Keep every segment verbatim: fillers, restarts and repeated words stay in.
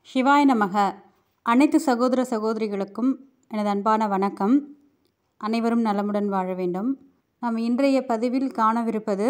சிவாய நமக. அனைத்து சகோதர சகோதரிகளுக்கும் எனது அன்பான வணக்கம். அனைவரும் நலமுடன் வாழ வேண்டும். நாம் இன்றைய பதிவில் காணவிருப்பது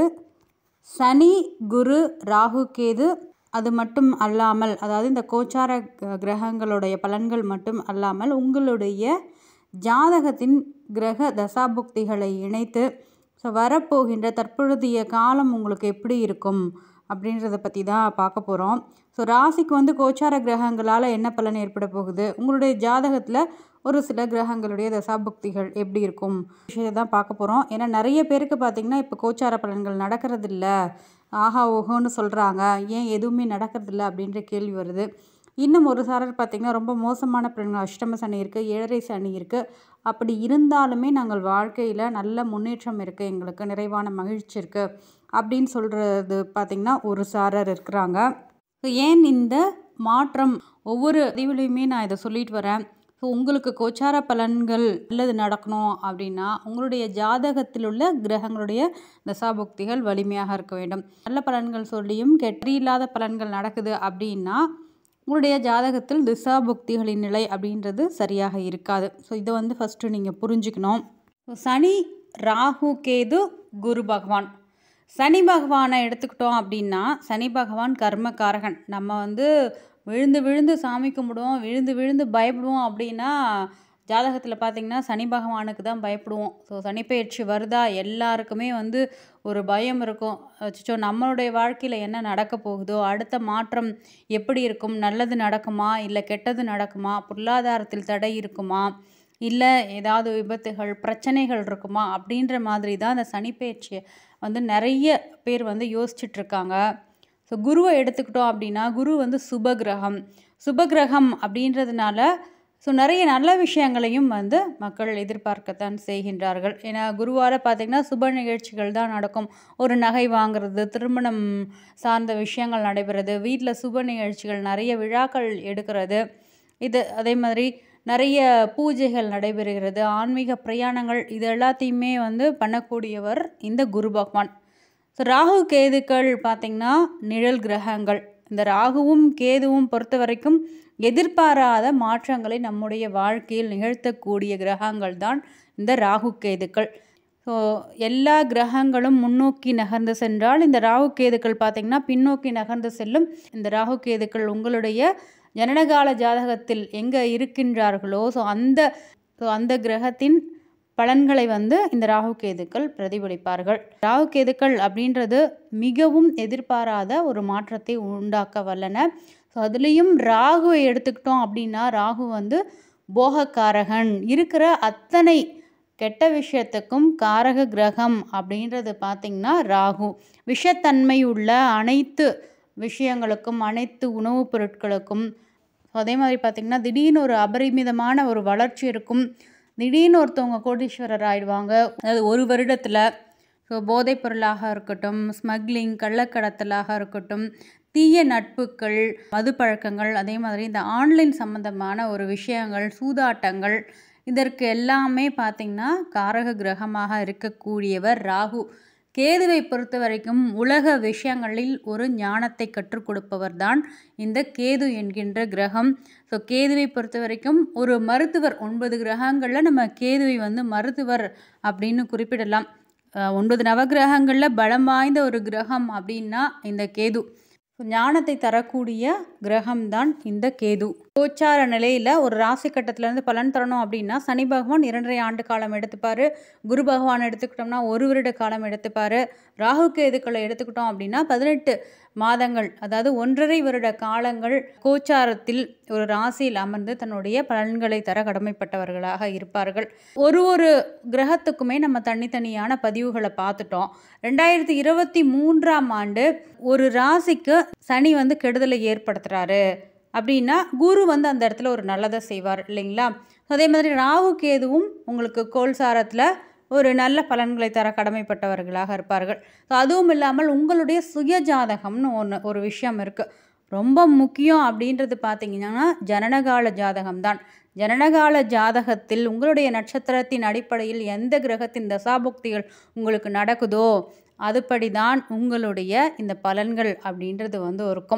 சனி, குரு, ராகு, கேது அது மட்டும் அல்லாமல், அதாவது இந்த கோச்சார கிரகங்களுடைய பலன்கள் மட்டும் அல்லாமல் உங்களுடைய ஜாதகத்தின் கிரக தசாபுக்திகளை இணைத்து ஸோ வரப்போகின்ற தற்பொழுதைய காலம் உங்களுக்கு எப்படி இருக்கும் அப்படின்றத பற்றி தான் பார்க்க போகிறோம். ஸோ ராசிக்கு வந்து கோச்சார கிரகங்களால் என்ன பலன் ஏற்பட போகுது, உங்களுடைய ஜாதகத்தில் ஒரு சில கிரகங்களுடைய தசாபுக்திகள் எப்படி இருக்கும் விஷயத்தை தான் பார்க்க போகிறோம். ஏன்னா நிறைய பேருக்கு பார்த்திங்கன்னா இப்போ கோச்சார பலன்கள் நடக்கிறதில்ல, ஆஹா ஓஹோன்னு சொல்கிறாங்க, ஏன் எதுவுமே நடக்கிறதில்ல அப்படின்ற கேள்வி வருது. இன்னும் ஒரு சாரர் பார்த்திங்கன்னா ரொம்ப மோசமான பலன்கள், அஷ்டம சனி இருக்குது, ஏழரை சனி இருக்குது. அப்படி இருந்தாலுமே நாங்கள் வாழ்க்கையில் நல்ல முன்னேற்றம் இருக்குது, எங்களுக்கு நிறைவான மகிழ்ச்சி இருக்குது அப்படின்னு சொல்கிறது பார்த்திங்கன்னா ஒரு சாரர் இருக்கிறாங்க. ஸோ ஏன் இந்த மாற்றம், ஒவ்வொரு பதிவுலையுமே நான் இதை சொல்லிட்டு வரேன். ஸோ உங்களுக்கு கோச்சார பலன்கள் நல்லது நடக்கணும் அப்படின்னா உங்களுடைய ஜாதகத்தில் உள்ள கிரகங்களுடைய தசாபுக்திகள் வலிமையாக இருக்க வேண்டும். நல்ல பலன்கள் சொல்லியும் கெட்ட இல்லாத பலன்கள் நடக்குது அப்படின்னா உங்களுடைய ஜாதகத்தில் திசாபுக்திகளின் நிலை அப்படின்றது சரியாக இருக்காது. ஸோ இதை வந்து ஃபஸ்ட்டு நீங்கள் புரிஞ்சுக்கணும். ஸோ சனி, ராகு, கேது, குரு பகவான். சனி பகவானை எடுத்துக்கிட்டோம் அப்படின்னா சனி பகவான் கர்மகாரகன். நம்ம வந்து விழுந்து விழுந்து சாமி கும்பிடுவோம், விழுந்து விழுந்து பயப்படுவோம் அப்படின்னா ஜாதகத்தில் பார்த்திங்கன்னா சனி பகவானுக்கு தான் பயப்படுவோம். ஸோ சனிப்பெயர்ச்சி வருதா எல்லாருக்குமே வந்து ஒரு பயம் இருக்கும். அச்சோ நம்மளுடைய வாழ்க்கையில் என்ன நடக்க போகுதோ, அடுத்த மாற்றம் எப்படி இருக்கும், நல்லது நடக்குமா இல்லை கெட்டது நடக்குமா, பொருளாதாரத்தில் தடை இருக்குமா, இல்லை ஏதாவது விபத்துகள் பிரச்சனைகள் இருக்குமா அப்படின்ற மாதிரி தான் அந்த சனிப்பெயர்ச்சியை வந்து நிறைய பேர் வந்து யோசிச்சுட்ருக்காங்க. ஸோ குருவை எடுத்துக்கிட்டோம் அப்படின்னா குரு வந்து சுபகிரகம். சுபகிரகம் அப்படின்றதுனால ஸோ நிறைய நல்ல விஷயங்களையும் வந்து மக்கள் எதிர்பார்க்கத்தான் செய்கின்றார்கள். ஏன்னா குருவால் பார்த்திங்கன்னா சுப நிகழ்ச்சிகள் தான் நடக்கும். ஒரு நகை வாங்கிறது, திருமணம் சார்ந்த விஷயங்கள் நடைபெறுறது, வீட்டில் சுப நிகழ்ச்சிகள், நிறைய விழாக்கள் எடுக்கிறது, இது அதே மாதிரி நிறைய பூஜைகள் நடைபெறுகிறது, ஆன்மீக பிரயாணங்கள், இது எல்லாத்தையுமே வந்து பண்ணக்கூடியவர் இந்த குரு பகவான். ஸோ ராகு கேதுக்கள் பார்த்திங்கன்னா நிழல் கிரகங்கள். இந்த ராகுவும் கேதுவும் பொறுத்த வரைக்கும் எதிர்பாராத மாற்றங்களை நம்முடைய வாழ்க்கையில் நிகழ்த்தக்கூடிய கிரகங்கள் தான் இந்த ராகு கேதுக்கள். ஸோ எல்லா கிரகங்களும் முன்னோக்கி நகர்ந்து சென்றால் இந்த ராகு கேதுக்கள் பார்த்திங்கன்னா பின்னோக்கி நகர்ந்து செல்லும். இந்த ராகு கேதுக்கள் உங்களுடைய ஜனனகால ஜாதகத்தில் எங்கே இருக்கின்றார்களோ ஸோ அந்த ஸோ அந்த கிரகத்தின் பலன்களை வந்து இந்த ராகு கேதுக்கள் பிரதிபலிப்பார்கள். ராகு கேதுக்கள் அப்படின்றது மிகவும் எதிர்பாராத ஒரு மாற்றத்தை உண்டாக்க வல்லன. ஸோ அதுலேயும் ராகுவை எடுத்துக்கிட்டோம் அப்படின்னா ராகு வந்து போகக்காரகன். இருக்கிற அத்தனை கெட்ட விஷயத்துக்கும் காரக கிரகம் அப்படின்றது பார்த்திங்கன்னா ராகு. விஷத்தன்மை உள்ள அனைத்து விஷயங்களுக்கும், அனைத்து உணவுப் பொருட்களுக்கும், அதே மாதிரி பார்த்திங்கன்னா திடீர்னு ஒரு அபரிமிதமான ஒரு வளர்ச்சி இருக்கும். திடீர்னு ஒருத்தவங்க கோடீஸ்வரர் ஆயிடுவாங்க. அதாவது ஒரு வருடத்தில். ஸோ போதைப் பொருளாக இருக்கட்டும், ஸ்மக்லிங், கள்ளக்கடத்தலாக இருக்கட்டும், தீய நட்புகள், மது பழக்கங்கள், அதே மாதிரி இந்த ஆன்லைன் சம்மந்தமான ஒரு விஷயங்கள், சூதாட்டங்கள், இதற்கு எல்லாமே பார்த்திங்கன்னா காரக கிரகமாக இருக்கக்கூடியவர் ராகு. கேதுவை பொறுத்த வரைக்கும் உலக விஷயங்களில் ஒரு ஞானத்தை கற்றுக் கொடுப்பவர் தான் இந்த கேது என்கின்ற கிரகம். ஸோ கேதுவை பொறுத்த வரைக்கும் ஒரு மருத்துவர். ஒன்பது கிரகங்களில் நம்ம கேதுவை வந்து மருத்துவர் அப்படின்னு குறிப்பிடலாம். ஒன்பது நவகிரகங்களில் பலம் வாய்ந்த ஒரு கிரகம் அப்படின்னா இந்த கேது. ஞானத்தை தரக்கூடிய கிரகம்தான் இந்த கேது. கோச்சார நிலையில் ஒரு ராசி கட்டத்திலேருந்து பலன் தரணும் அப்படின்னா சனி பகவான் இரண்டரை ஆண்டு காலம் எடுத்துப்பார். குரு பகவான் எடுத்துக்கிட்டோம்னா ஒரு வருட காலம் எடுத்துப்பார். ராகு கேதுக்களை எடுத்துக்கிட்டோம் அப்படின்னா பதினெட்டு மாதங்கள், அதாவது ஒன்றரை வருட காலங்கள் கோச்சாரத்தில் ஒரு ராசியில் அமர்ந்து தன்னுடைய பலன்களை தர கடமைப்பட்டவர்களாக இருப்பார்கள். ஒரு ஒரு கிரகத்துக்குமே நம்ம தனித்தனியான பதிவுகளை பார்த்துட்டோம். ரெண்டாயிரத்தி இருபத்தி மூன்றாம் ஆண்டு ஒரு ராசிக்கு சனி வந்து கெடுதலை ஏற்படுத்துகிறாரு அப்படின்னா குரு வந்து அந்த இடத்துல ஒரு நல்லதை செய்வார் இல்லைங்களா. அதே மாதிரி ராகு கேதுவும் உங்களுக்கு கோல்சாரத்தில் ஒரு நல்ல பலன்களை தர கடமைப்பட்டவர்களாக இருப்பார்கள். ஸோ அதுவும் இல்லாமல் உங்களுடைய சுய ஜாதகம்னு ஒன்று ஒரு விஷயம் இருக்குது. ரொம்ப முக்கியம் அப்படின்றது பார்த்திங்கன்னா ஜனனகால ஜாதகம்தான். ஜனனகால ஜாதகத்தில் உங்களுடைய நட்சத்திரத்தின் அடிப்படையில் எந்த கிரகத்தின் தசாபுக்திகள் உங்களுக்கு நடக்குதோ அதுபடி தான் உங்களுடைய இந்த பலன்கள் அப்படின்றது வந்து இருக்கும்.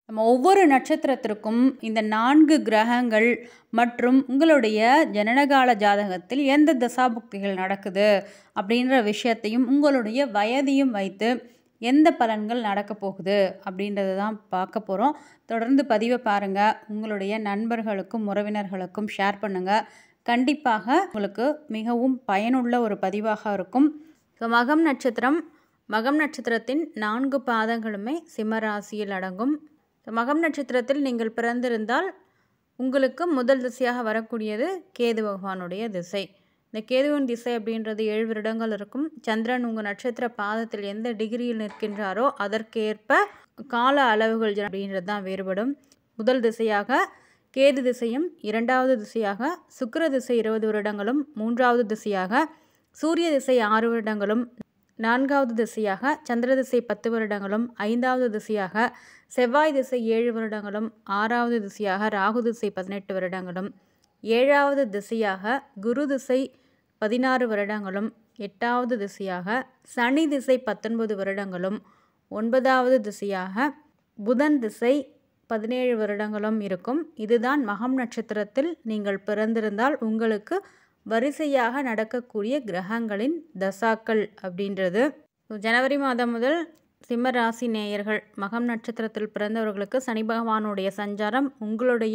நம்ம ஒவ்வொரு நட்சத்திரத்திற்கும் இந்த நான்கு கிரகங்கள் மற்றும் உங்களுடைய ஜனனகால ஜாதகத்தில் எந்த தசாபுக்திகள் நடக்குது அப்படின்ற விஷயத்தையும் உங்களுடைய வயதையும் வைத்து எந்த பலன்கள் நடக்க போகுது அப்படின்றத தான் பார்க்க போகிறோம். தொடர்ந்து பதிவை பாருங்கள், உங்களுடைய நண்பர்களுக்கும் உறவினர்களுக்கும் ஷேர் பண்ணுங்கள். கண்டிப்பாக உங்களுக்கு மிகவும் பயனுள்ள ஒரு பதிவாக இருக்கும். ஸோ மகம் நட்சத்திரம், மகம் நட்சத்திரத்தின் நான்கு பாதங்களுமே சிம்ம ராசியில் அடங்கும். மகம் நட்சத்திரத்தில் நீங்கள் பிறந்திருந்தால் உங்களுக்கு முதல் திசையாக வரக்கூடியது கேது பகவானுடைய திசை. இந்த கேதுவின் திசை அப்படின்றது ஏழு வருடங்கள் இருக்கும். சந்திரன் உங்கள் நட்சத்திர பாதத்தில் எந்த டிகிரியில் நிற்கின்றாரோ அதற்கேற்ப கால அளவுகள் அப்படின்றது தான் வேறுபடும். முதல் திசையாக கேது திசையும், இரண்டாவது திசையாக சுக்கிர திசை இருபது வருடங்களும், மூன்றாவது திசையாக சூரிய திசை ஆறு வருடங்களும், நான்காவது திசையாக சந்திர திசை பத்து வருடங்களும், ஐந்தாவது திசையாக செவ்வாய் திசை ஏழு வருடங்களும், ஆறாவது திசையாக ராகு திசை பதினெட்டு வருடங்களும், ஏழாவது திசையாக குரு திசை பதினாறு வருடங்களும், எட்டாவது திசையாக சனி திசை பத்தொன்பது வருடங்களும், ஒன்பதாவது திசையாக புதன் திசை பதினேழு வருடங்களும் இருக்கும். இதுதான் மகம் நட்சத்திரத்தில் நீங்கள் பிறந்திருந்தால் உங்களுக்கு வரிசையாக நடக்கக்கூடிய கிரகங்களின் தசாக்கள் அப்படின்றது. ஜனவரி மாதம் முதல் சிம்ம ராசி நேயர்கள் மகம் நட்சத்திரத்தில் பிறந்தவர்களுக்கு சனி பகவானுடைய சஞ்சாரம் உங்களுடைய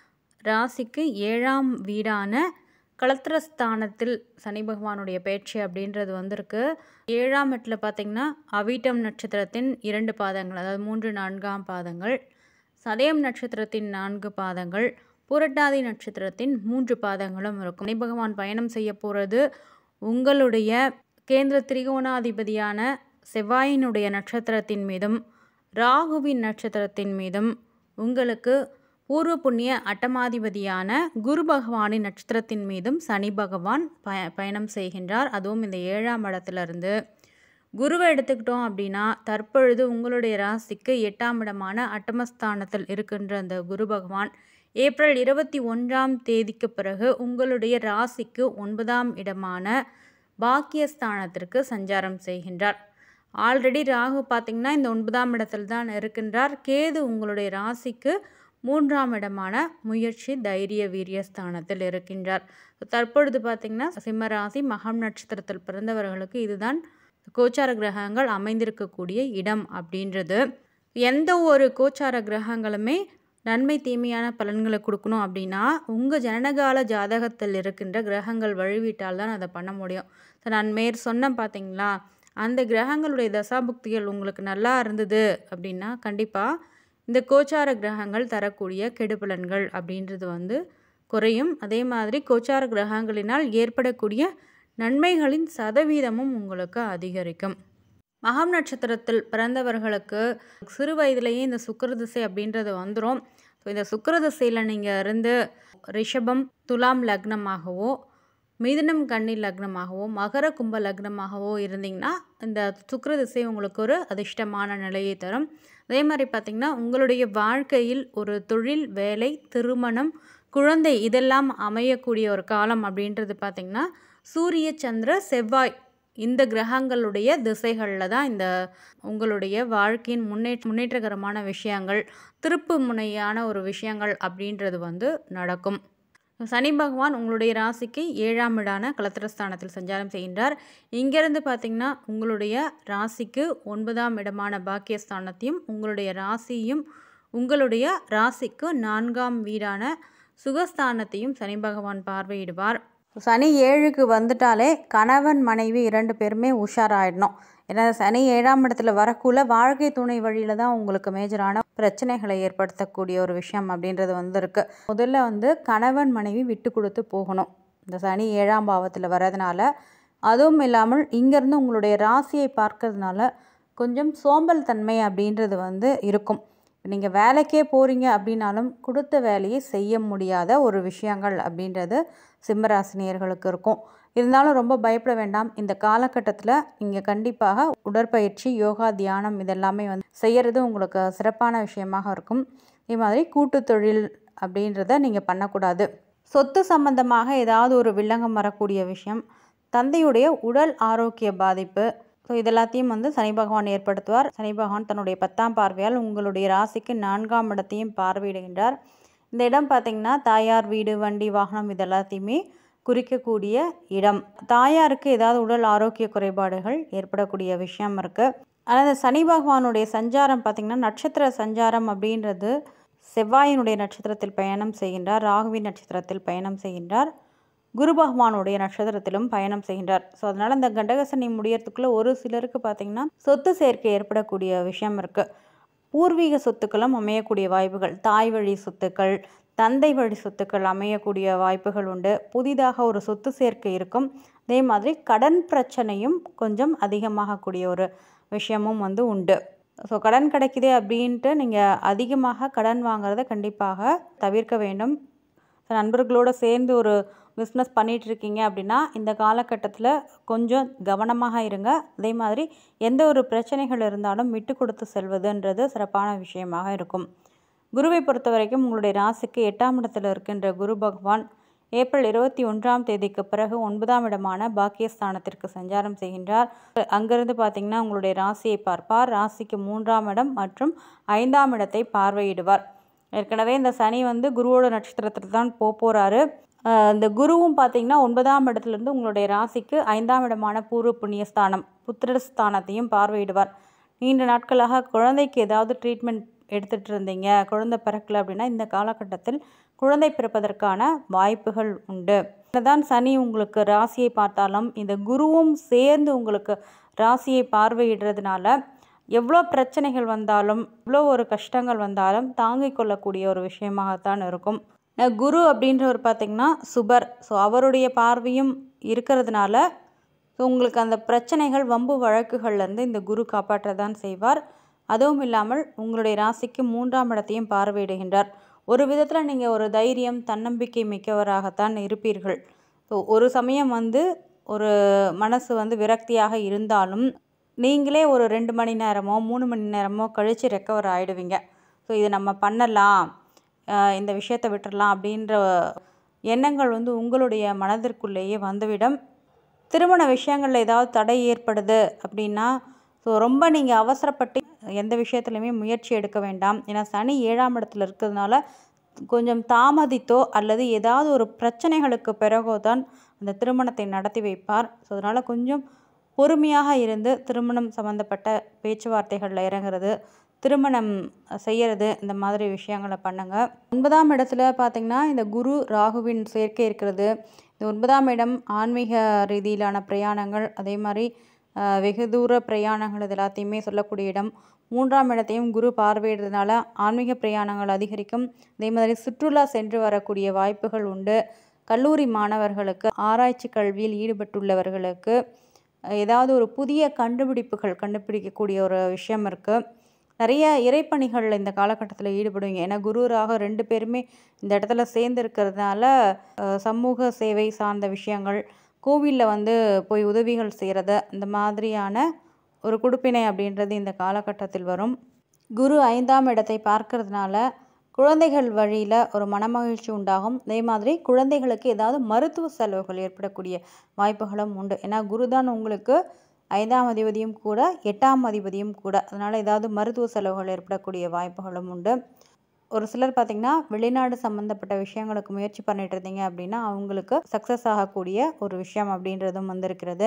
ராசிக்கு ஏழாம் வீடான களத்திரஸ்தானத்தில் சனி பகவானுடைய பேச்சு அப்படின்றது வந்திருக்கு. ஏழாம் இடத்துல பார்த்திங்கன்னா அவிட்டம் நட்சத்திரத்தின் இரண்டு பாதங்கள், அதாவது மூன்று நான்காம் பாதங்கள், சதயம் நட்சத்திரத்தின் நான்கு பாதங்கள், புரட்டாதி நட்சத்திரத்தின் மூன்று பாதங்களும் இருக்கும். சனி பகவான் பயணம் செய்ய போகிறது உங்களுடைய கேந்திர திரிகோணாதிபதியான செவ்வாயினுடைய நட்சத்திரத்தின் மீதும், ராகுவின் நட்சத்திரத்தின் மீதும், உங்களுக்கு பூர்வ புண்ணிய அட்டமாதிபதியான குரு பகவானின் நட்சத்திரத்தின் மீதும் சனி பகவான் பய பயணம் செய்கின்றார். அதுவும் இந்த ஏழாம் இடத்துலேருந்து. குருவை எடுத்துக்கிட்டோம் அப்படின்னா தற்பொழுது உங்களுடைய ராசிக்கு எட்டாம் இடமான அட்டமஸ்தானத்தில் இருக்கின்ற அந்த குரு பகவான் ஏப்ரல் இருபத்தி ஒன்றாம் தேதிக்கு பிறகு உங்களுடைய ராசிக்கு ஒன்பதாம் இடமான பாக்கியஸ்தானத்திற்கு சஞ்சாரம் செய்கின்றார். ஆல்ரெடி ராகு பார்த்திங்கன்னா இந்த ஒன்பதாம் இடத்தில் தான் இருக்கின்றார். கேது உங்களுடைய ராசிக்கு மூன்றாம் இடமான முயற்சி தைரிய வீரியஸ்தானத்தில் இருக்கின்றார். தற்பொழுது பார்த்திங்கன்னா சிம்ம ராசி மகம் நட்சத்திரத்தில் பிறந்தவர்களுக்கு இதுதான் கோச்சார கிரகங்கள் அமைந்திருக்கக்கூடிய இடம் அப்படின்றது. எந்த ஒரு கோச்சார கிரகங்களுமே நன்மை தீமையான பலன்களை கொடுக்கணும் அப்படின்னா உங்கள் ஜனனகால ஜாதகத்தில் இருக்கின்ற கிரகங்கள் வழிவிட்டால் தான் அதை பண்ண முடியும். ஸோ நான் மேற் சொன்னேன் பார்த்தீங்களா, அந்த கிரகங்களுடைய தசாபுக்திகள் உங்களுக்கு நல்லா இருந்தது அப்படின்னா கண்டிப்பாக இந்த கோச்சார கிரகங்கள் தரக்கூடிய கெடுபலன்கள் அப்படின்றது வந்து குறையும். அதே மாதிரி கோச்சார கிரகங்களினால் ஏற்படக்கூடிய நன்மைகளின் சதவீதமும் உங்களுக்கு அதிகரிக்கும். மகம் நட்சத்திரத்தில் பிறந்தவர்களுக்கு சிறு வயதிலேயே இந்த சுக்கிர திசை அப்படின்றது வந்துடும். ஸோ இந்த சுக்கிர திசையில் நீங்கள் இருந்து ரிஷபம் துலாம் லக்னமாகவோ, மிதுனம் கன்னி லக்னமாகவோ, மகர கும்ப லக்னமாகவோ இருந்தீங்கன்னா இந்த சுக்கிர திசை உங்களுக்கு ஒரு அதிர்ஷ்டமான நிலையை தரும். அதே மாதிரி பார்த்திங்கன்னா உங்களுடைய வாழ்க்கையில் ஒரு தொழில், வேலை, திருமணம், குழந்தை இதெல்லாம் அமையக்கூடிய ஒரு காலம் அப்படின்றது பார்த்திங்கன்னா சூரிய சந்திர செவ்வாய் இந்த கிரகங்களுடைய திசைகளில் தான் இந்த உங்களுடைய வாழ்க்கையின் முன்னேற்ற முன்னேற்றகரமான விஷயங்கள், திருப்பு முனையான ஒரு விஷயங்கள் அப்படின்றது வந்து நடக்கும். சனி பகவான் உங்களுடைய ராசிக்கு ஏழாம் இடான களத்திரஸ்தானத்தில் சஞ்சாரம் செய்கின்றார். இங்கேருந்து பார்த்திங்கன்னா உங்களுடைய ராசிக்கு ஒன்பதாம் இடமான பாக்கியஸ்தானத்தையும் உங்களுடைய ராசியும் உங்களுடைய ராசிக்கு நான்காம் வீடான சுகஸ்தானத்தையும் சனி பகவான் பார்வையிடுவார். சனி ஏழுக்கு வந்துட்டாலே கணவன் மனைவி இரண்டு பேருமே உஷாராயிடணும். ஏன்னா சனி ஏழாம் இடத்துல வரக்குள்ள வாழ்க்கை துணை வழியில் தான் உங்களுக்கு மேஜரான பிரச்சனைகளை ஏற்படுத்தக்கூடிய ஒரு விஷயம் அப்படின்றது வந்து இருக்குது. முதல்ல வந்து கணவன் மனைவி விட்டு கொடுத்து போகணும் இந்த சனி ஏழாம் பாவத்தில் வர்றதுனால. அதுவும் இல்லாமல் இங்கேருந்து உங்களுடைய ராசியை பார்க்கறதுனால கொஞ்சம் சோம்பல் தன்மை அப்படின்றது வந்து இருக்கும். நீங்கள் வேலைக்கே போகிறீங்க அப்படின்னாலும் கொடுத்த வேலையை செய்ய முடியாத ஒரு விஷயங்கள் அப்படின்றது சிம்மராசினியர்களுக்கு இருக்கும். இருந்தாலும் ரொம்ப பயப்பட வேண்டாம். இந்த காலகட்டத்தில் நீங்கள் கண்டிப்பாக உடற்பயிற்சி, யோகா, தியானம் இதெல்லாமே வந்து செய்கிறது உங்களுக்கு சிறப்பான விஷயமாக இருக்கும். இதே மாதிரி கூட்டு தொழில் அப்படின்றத நீங்கள் பண்ணக்கூடாது. சொத்து சம்பந்தமாக ஏதாவது ஒரு வில்லங்கம் வரக்கூடிய விஷயம், தந்தையுடைய உடல் ஆரோக்கிய பாதிப்பு, ஸோ இதெல்லாத்தையும் வந்து சனி பகவான் ஏற்படுத்துவார். சனி பகவான் தன்னுடைய பத்தாம் பார்வையால் உங்களுடைய ராசிக்கு நான்காம் இடத்தையும் பார்வையிடுகின்றார். இந்த இடம் பார்த்திங்கன்னா தாயார் வீடு, வண்டி, வாகனம் இது எல்லாத்தையுமே குறிக்கக்கூடிய இடம். தாயாருக்கு ஏதாவது உடல் ஆரோக்கிய குறைபாடுகள் ஏற்படக்கூடிய விஷயம் இருக்குது. ஆனால் இந்த சனி பகவானுடைய சஞ்சாரம் பார்த்திங்கன்னா நட்சத்திர சஞ்சாரம் அப்படின்றது செவ்வாயினுடைய நட்சத்திரத்தில் பயணம் செய்கின்றார், ராகுவின் நட்சத்திரத்தில் பயணம் செய்கின்றார், குரு பகவானுடைய நட்சத்திரத்திலும் பயணம் செய்கின்றார். ஸோ அதனால் இந்த கடகசனி முடியறதுக்குள்ளே ஒரு சிலருக்கு பார்த்திங்கன்னா சொத்து சேர்க்கை ஏற்படக்கூடிய விஷயம் இருக்குது. பூர்வீக சொத்துக்களும் அமையக்கூடிய வாய்ப்புகள், தாய் வழி சொத்துக்கள், தந்தை வழி சொத்துக்கள் அமையக்கூடிய வாய்ப்புகள் உண்டு. புதிதாக ஒரு சொத்து சேர்க்கை இருக்கும். அதே மாதிரி கடன் பிரச்சனையும் கொஞ்சம் அதிகமாகக்கூடிய ஒரு விஷயமும் வந்து உண்டு. ஸோ கடன் கிடைக்குதே அப்படின்ட்டு நீங்கள் அதிகமாக கடன் வாங்குறத கண்டிப்பாக தவிர்க்க வேண்டும். ஸோ நண்பர்களோடு சேர்ந்து ஒரு பிஸ்னஸ் பண்ணிகிட்ருக்கீங்க அப்படின்னா இந்த காலகட்டத்தில் கொஞ்சம் கவனமாக இருங்க. அதே மாதிரி எந்த ஒரு பிரச்சனைகள் இருந்தாலும் விட்டு கொடுத்து செல்வதுன்றது சிறப்பான விஷயமாக இருக்கும். குருவை பொறுத்த வரைக்கும் உங்களுடைய ராசிக்கு எட்டாம் இடத்தில் இருக்கின்ற குரு பகவான் ஏப்ரல் இருபத்தி ஒன்றாம் தேதிக்கு பிறகு ஒன்பதாம் இடமான பாக்கியஸ்தானத்திற்கு சஞ்சாரம் செய்கின்றார். அங்கிருந்து பார்த்திங்கன்னா உங்களுடைய ராசியை பார்ப்பார். ராசிக்கு மூன்றாம் இடம் மற்றும் ஐந்தாம் இடத்தை பார்வையிடுவார். ஏற்கனவே இந்த சனி வந்து குருவோட நட்சத்திரத்தில் தான் போக போகிறாரு. இந்த குருவும் பார்த்திங்கன்னா ஒன்பதாம் இடத்துலேருந்து உங்களுடைய ராசிக்கு ஐந்தாம் இடமான பூர்வ புண்ணியஸ்தானம் புத்திரஸ்தானத்தையும் பார்வையிடுவார். நீண்ட நாட்களாக குழந்தைக்கு ஏதாவது ட்ரீட்மெண்ட் எடுத்துகிட்டு இருந்தீங்க, குழந்தை பிறக்கலை அப்படின்னா இந்த காலகட்டத்தில் குழந்தை பிறப்பதற்கான வாய்ப்புகள் உண்டு. இதுதான் சனி உங்களுக்கு ராசியை பார்த்தாலும் இந்த குருவும் சேர்ந்து உங்களுக்கு ராசியை பார்வையிடுறதுனால எவ்வளோ பிரச்சனைகள் வந்தாலும் எவ்வளோ ஒரு கஷ்டங்கள் வந்தாலும் தாங்கிக் கொள்ளக்கூடிய ஒரு விஷயமாகத்தான் இருக்கும். குரு அப்படின்றவர் பார்த்திங்கன்னா சுபர். ஸோ அவருடைய பார்வையும் இருக்கிறதுனால ஸோ உங்களுக்கு அந்த பிரச்சனைகள் வம்பு வழக்குகள்லேருந்து இந்த குரு காப்பாற்ற தான் செய்வார். அதுவும் இல்லாமல் உங்களுடைய ராசிக்கு மூன்றாம் இடத்தையும் பார்வையிடுகின்றார். ஒரு விதத்தில் நீங்கள் ஒரு தைரியம் தன்னம்பிக்கை மிக்கவராகத்தான் இருப்பீர்கள். ஸோ ஒரு சமயம் வந்து ஒரு மனசு வந்து விரக்தியாக இருந்தாலும் நீங்களே ஒரு ரெண்டு மணி நேரமோ மூணு மணி நேரமோ கழித்து ரெக்கவர் ஆகிடுவீங்க. ஸோ இது நம்ம பண்ணலாம், இந்த விஷயத்தை விட்டுடலாம் அப்படின்ற எண்ணங்கள் வந்து உங்களுடைய மனதிற்குள்ளேயே வந்துவிடும். திருமண விஷயங்களில் ஏதாவது தடை ஏற்படுது அப்படின்னா ஸோ ரொம்ப நீங்கள் அவசரப்பட்டு எந்த விஷயத்துலையுமே முயற்சி எடுக்க வேண்டாம். ஏன்னா சனி ஏழாம் இடத்துல இருக்கிறதுனால கொஞ்சம் தாமதித்தோ அல்லது ஏதாவது ஒரு பிரச்சனைகளுக்கு பிறகோ தான் அந்த திருமணத்தை நடத்தி வைப்பார். ஸோ அதனால் கொஞ்சம் பொறுமையாக இருந்து திருமணம் சம்மந்தப்பட்ட பேச்சுவார்த்தைகளில் இறங்குறது, திருமணம் செய்கிறது, இந்த மாதிரி விஷயங்களை பண்ணுங்கள். ஒன்பதாம் இடத்துல பார்த்திங்கன்னா இந்த குரு ராகுவின் சேர்க்கை இருக்கிறது. இந்த ஒன்பதாம் இடம் ஆன்மீக ரீதியிலான பிரயாணங்கள், அதே மாதிரி வெகு தூர பிரயாணங்கள் இது எல்லாத்தையுமே சொல்லக்கூடிய இடம். மூன்றாம் இடத்தையும் குரு பார்வையிடுறதுனால ஆன்மீக பிரயாணங்கள் அதிகரிக்கும். அதே மாதிரி சுற்றுலா சென்று வரக்கூடிய வாய்ப்புகள் உண்டு. கல்லூரி மாணவர்களுக்கு, ஆராய்ச்சி கல்வியில் ஈடுபட்டுள்ளவர்களுக்கு ஏதாவது ஒரு புதிய கண்டுபிடிப்புகள் கண்டுபிடிக்கக்கூடிய ஒரு விஷயம் இருக்குது. நிறைய இறைப்பணிகளில் இந்த காலகட்டத்தில் ஈடுபடுவீங்க. ஏன்னா குருராக ரெண்டு பேருமே இந்த இடத்துல சேர்ந்து இருக்கிறதுனால சமூக சேவை சார்ந்த விஷயங்கள், கோவிலில் வந்து போய் உதவிகள் செய்கிறது, இந்த மாதிரியான ஒரு குடுப்பினை அப்படின்றது இந்த காலகட்டத்தில் வரும். குரு ஐந்தாம் இடத்தை பார்க்கறதுனால குழந்தைகள் வழியில் ஒரு மனமகிழ்ச்சி உண்டாகும். அதே மாதிரி குழந்தைகளுக்கு ஏதாவது மருத்துவ செலவுகள் ஏற்படக்கூடிய வாய்ப்புகளும் உண்டு. ஏன்னா குரு தான் உங்களுக்கு ஐந்தாம் அதிபதியும் கூட எட்டாம் அதிபதியும் கூட. அதனால் ஏதாவது மருத்துவ செலவுகள் ஏற்படக்கூடிய வாய்ப்புகளும் உண்டு. ஒரு சிலர் பார்த்திங்கன்னா வெளிநாடு சம்மந்தப்பட்ட விஷயங்களுக்கு முயற்சி பண்ணிட்டு இருந்தீங்க அப்படின்னா அவங்களுக்கு சக்ஸஸ் ஆகக்கூடிய ஒரு விஷயம் அப்படின்றதும் வந்திருக்கிறது.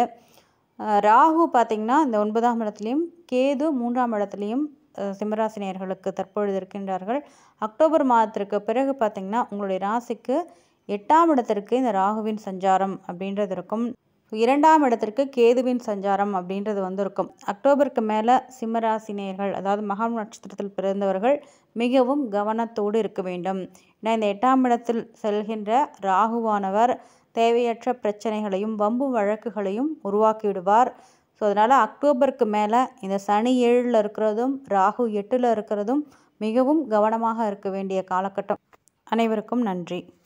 ராகு பார்த்திங்கன்னா இந்த ஒன்பதாம் இடத்துலையும் கேது மூன்றாம் இடத்துலையும் சிம்மராசினியர்களுக்கு தற்பொழுது இருக்கின்றார்கள். அக்டோபர் மாதத்திற்கு பிறகு பார்த்திங்கன்னா உங்களுடைய ராசிக்கு எட்டாம் இடத்திற்கு இந்த ராகுவின் சஞ்சாரம் அப்படின்றது இருக்கும். இரண்டாம் இடத்திற்கு கேதுவின் சஞ்சாரம் அப்படின்றது வந்து இருக்கும். அக்டோபருக்கு மேலே சிம்மராசினியர்கள், அதாவது மகம் நட்சத்திரத்தில் பிறந்தவர்கள் மிகவும் கவனத்தோடு இருக்க வேண்டும். ஏன்னா இந்த எட்டாம் இடத்தில் செல்கின்ற ராகுவானவர் தேவையற்ற பிரச்சனைகளையும் வம்பு வழக்குகளையும் உருவாக்கி விடுவார். ஸோ அதனால் அக்டோபருக்கு மேலே இந்த சனி ஏழில் இருக்கிறதும் ராகு எட்டில் இருக்கிறதும் மிகவும் கவனமாக இருக்க வேண்டிய காலகட்டம். அனைவருக்கும் நன்றி.